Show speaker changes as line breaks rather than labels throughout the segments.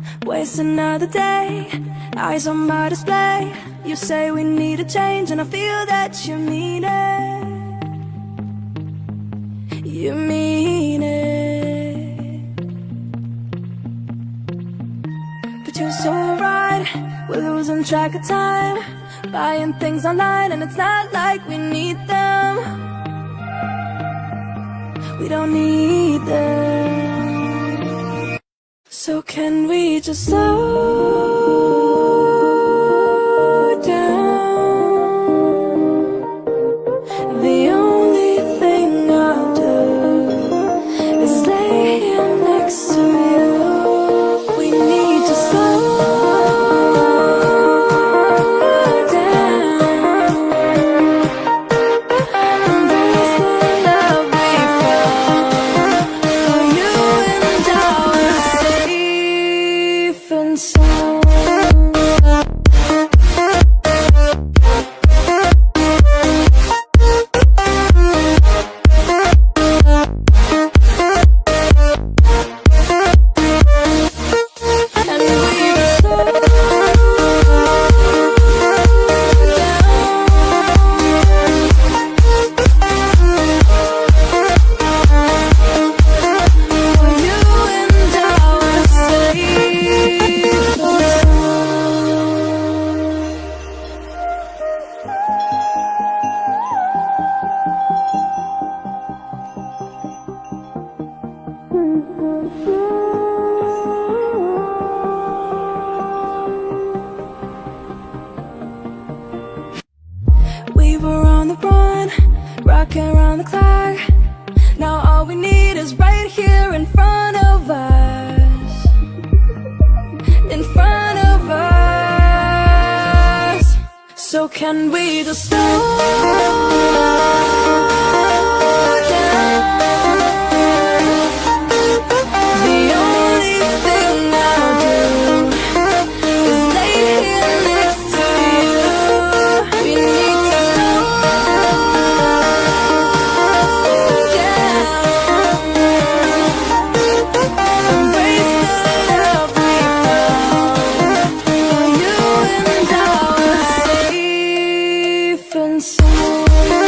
waste another day, eyes on my display. You say we need a change and I feel that you mean it. You mean it. But you're so right, we're losing track of time, buying things online and it's not like we need them. We don't need them. So can we just slow down? The only thing I'll do is lay here next to you. We need to slow down. Embrace the love we found. For you and I are safe and sound. And we just slow down. For you and I are safe and we were on the run, rocking around the clock. Now all we need is right here in front of us. In front of us. So can we just slow down? The only thing I'll do is lay here next to you. We need to slow down. Embrace the love we found. For you and I are safe and sound.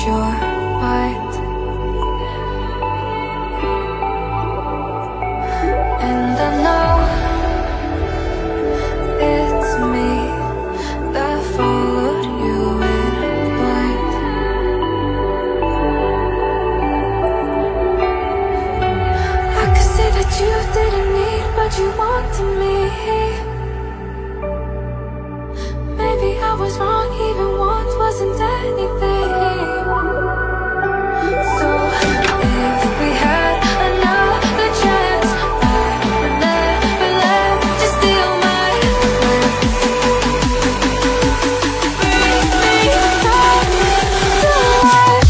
your mind. And I know it's me that followed you in blind. I could say that you didn't need what you wanted me. Maybe I was wrong, even once wasn't anything. So if we had another chance, I would never let you steal my heart. Bring me back to life.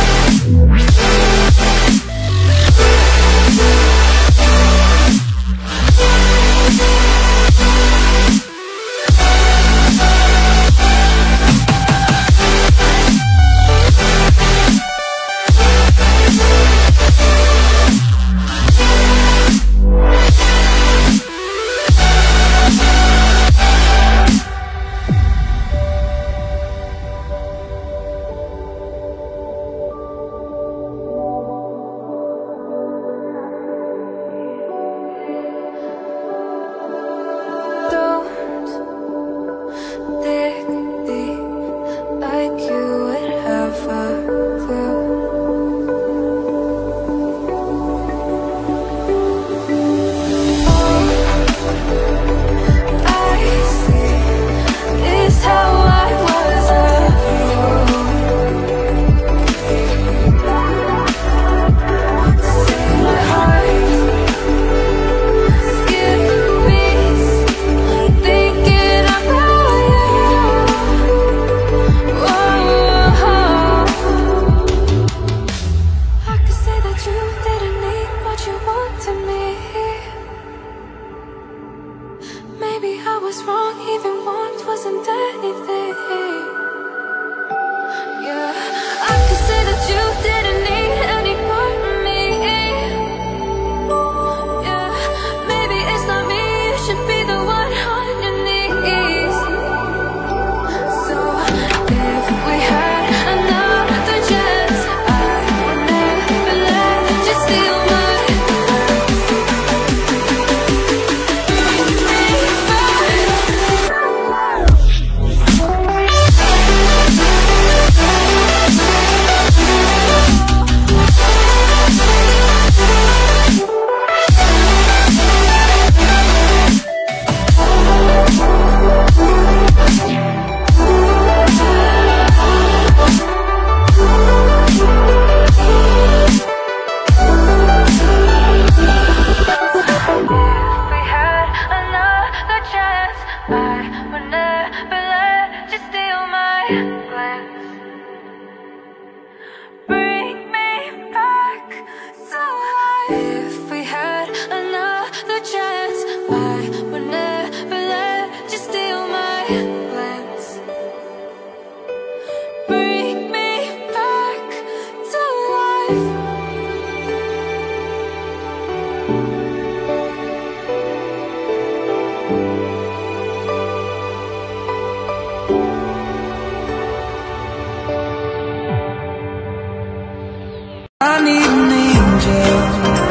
I need an angel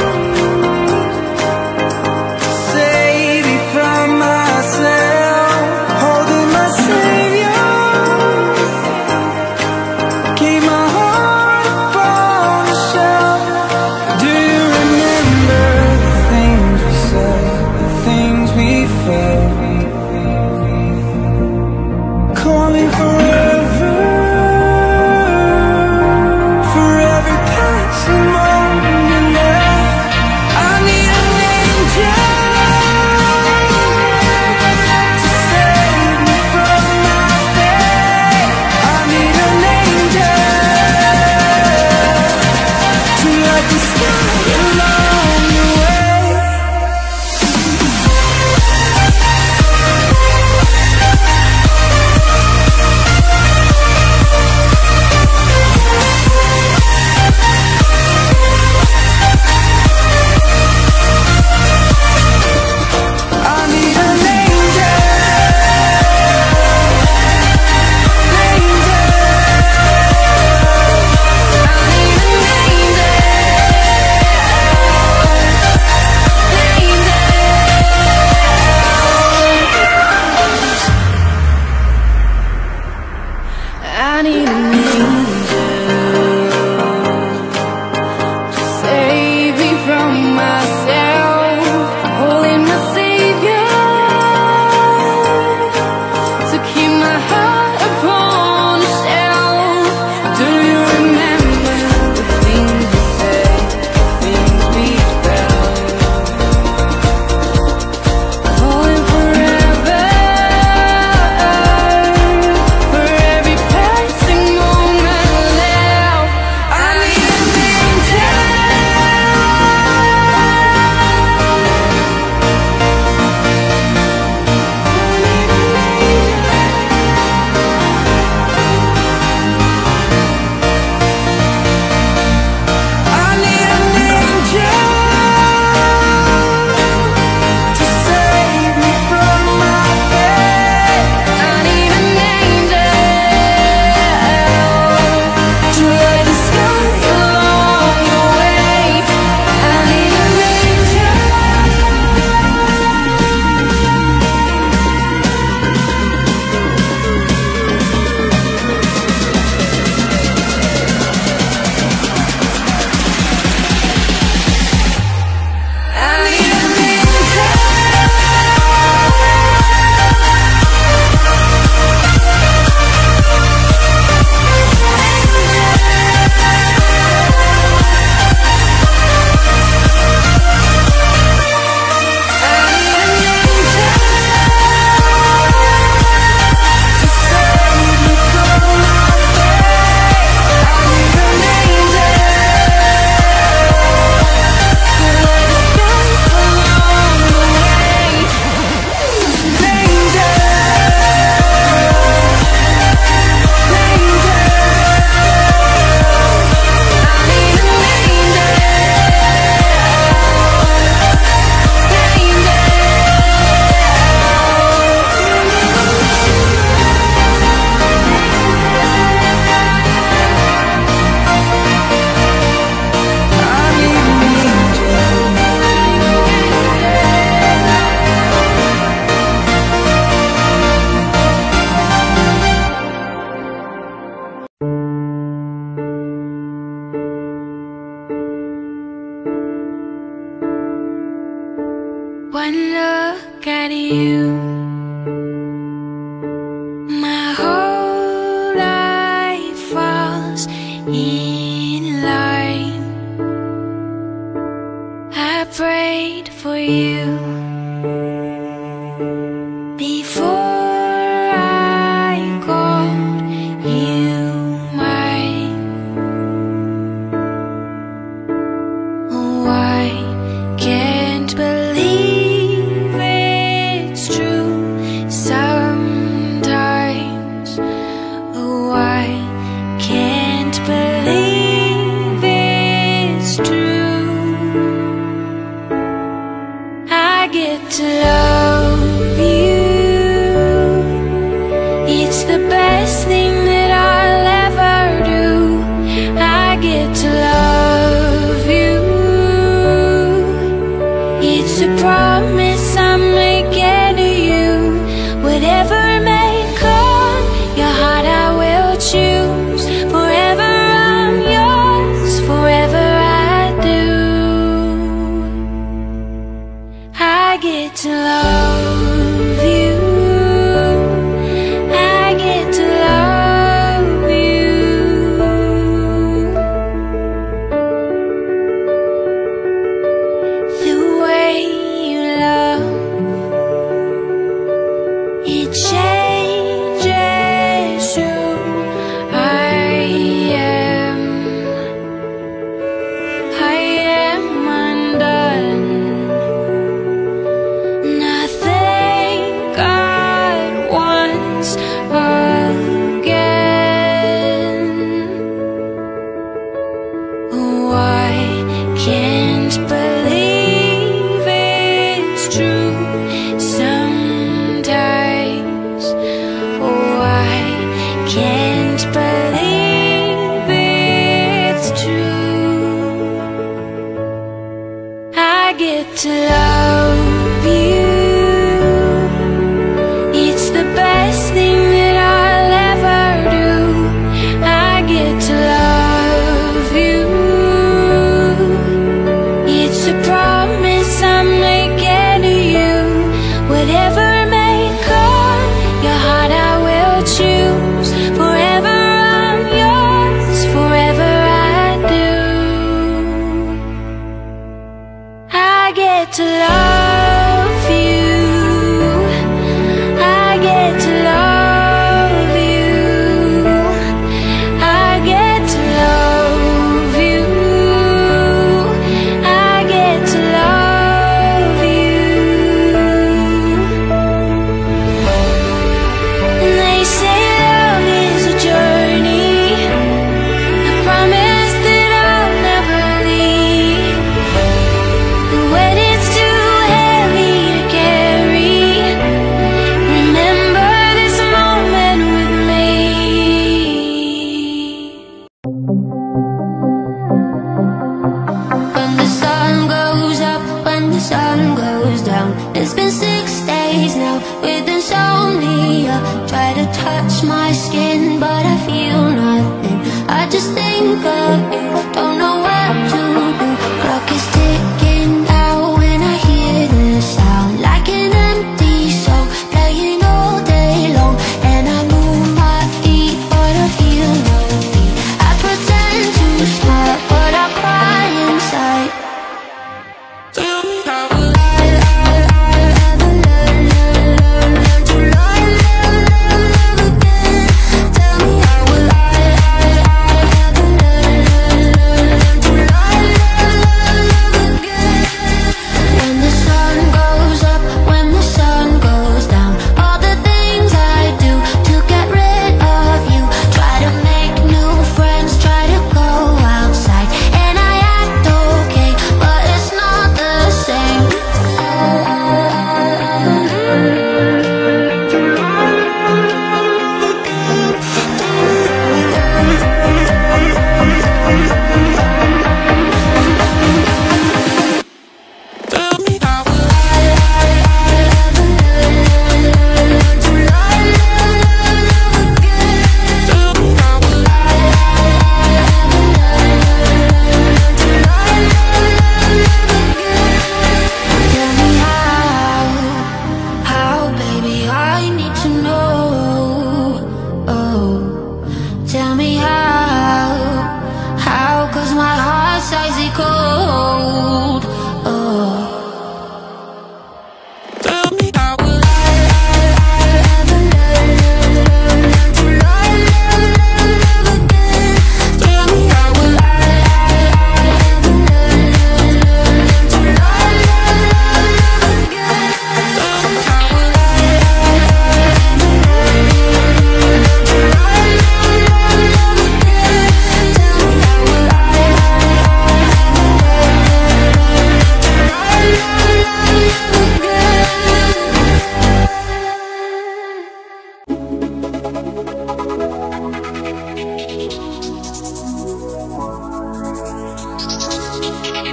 to save me from myself, holding my savior, keep my heart upon the shelf.
you. My whole life falls in line. I prayed for you before I called you mine. Oh, I can't believe it's true sometimes. Oh, I can't believe it's true. I get to love you. It's the best thing that I'll ever do. I get to love you. It's a promise I'm making to you. Whatever may come, your heart I will choose. Forever I'm yours, forever I do. I get to love you. I get to love you. The way you love, it changes who I am. I am undone. Nothing God wants again. Oh, I can't believe it's true sometimes. Oh, I can't believe it's true. I get to love you. It's the best thing that I'll ever do. I get to love you. It's a promise I'm making to you. Whatever may come, your heart I will choose. Forever I'm yours, forever I do. I get to love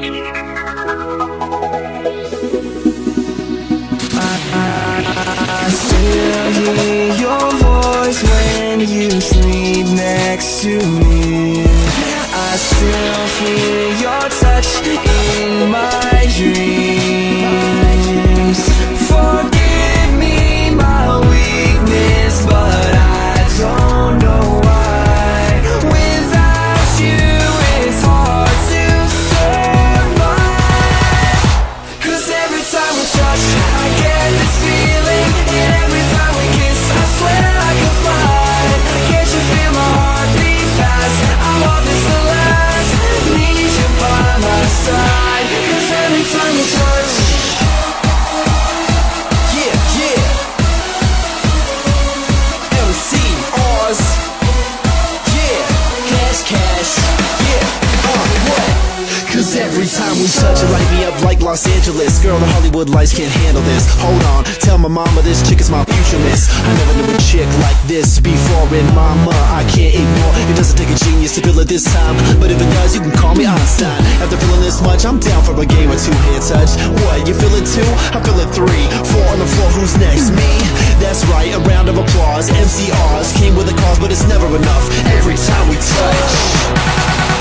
I still hear your voice when you sleep next to me. I still feel your touch in my dreams. Forgive me my weakness, but I don't know why. Without you it's hard to survive. 'Cause every time we touch I get this feeling, and every time we kiss I swear I could fly. Can't you feel my heart beat fast? I want this to last. Need you by my side. 'Cause every time we touch, yeah, yeah. MC Oz, yeah. Cash, cash, yeah. What? 'Cause every time we touch it light me up like Los Angeles. Girl, the Hollywood lights can't handle this. Hold on, tell my mama this chick is my future miss. I never knew a chick like this before, and mama, I can't ignore. It doesn't take a genius to feel it this time, but if it does, you can call me Einstein. After feeling this much, I'm down for a game or two hand touch. What, you feeling two? I'm feeling three. Four on the floor, who's next? Me? That's right, a round of applause. MCRs came with a cause, but it's never enough. Every time we touch.